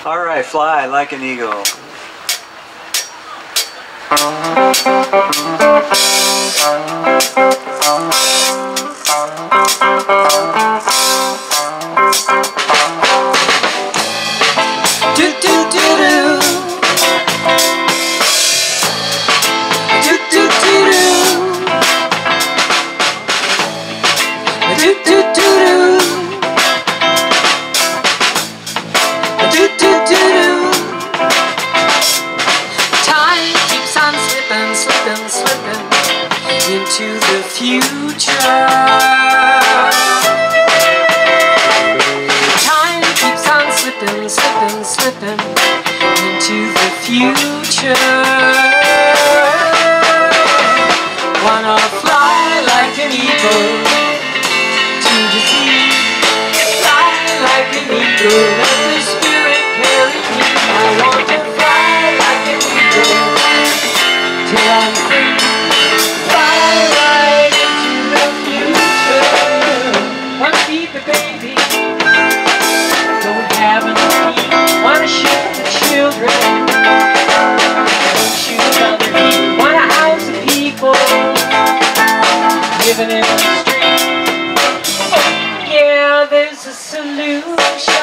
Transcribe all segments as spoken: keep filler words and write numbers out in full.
Alright, fly like an eagle. Do do do do. Do do do do. Do do do do. Do do do do. Time keeps on slipping, slipping, slipping into the future. Time keeps on slipping, slipping, slipping into the future. Wanna fly like an eagle to the sea. Fly like an eagle, let the spirit carry me. I want to fly like an eagle till I'm free. Fly right into the future. Wanna feed the baby, don't have enough meat. Wanna shoot the children, don't shoot underneath. Wanna house the people living in the street. Oh yeah, there's a solution.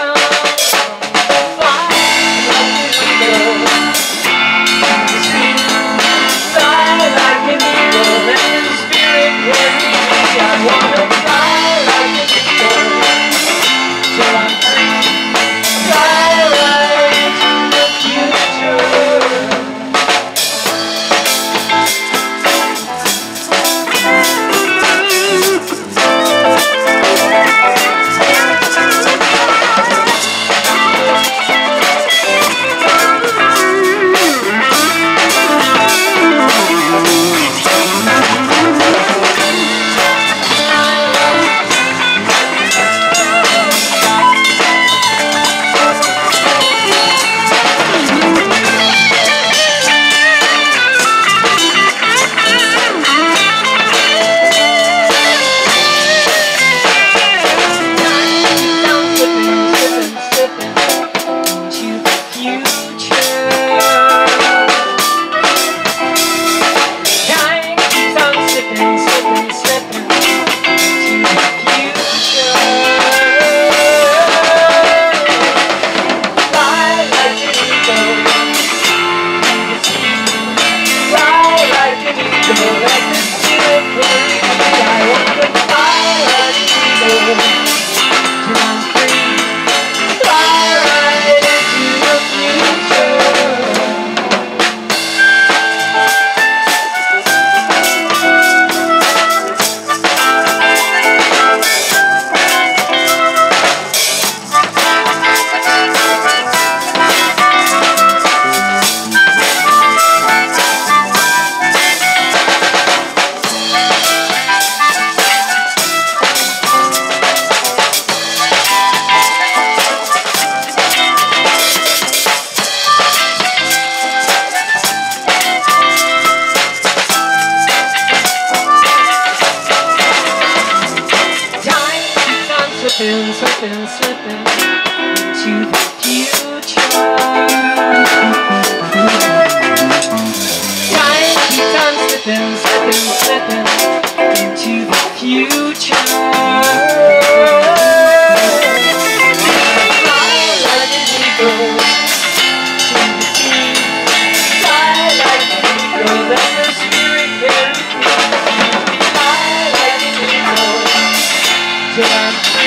Slipping, slipping, slipping into the future. Time keeps on slipping, slipping, slipping into the future. Fly like an eagle to the sea. Fly like an eagle, let the spirit carry me. Fly like an eagle till I'm